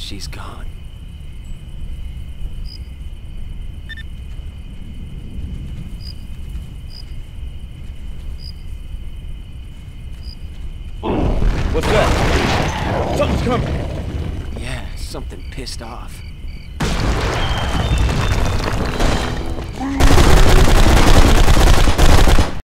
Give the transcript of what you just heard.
She's gone. What's that? Something's coming. Yeah, something pissed off.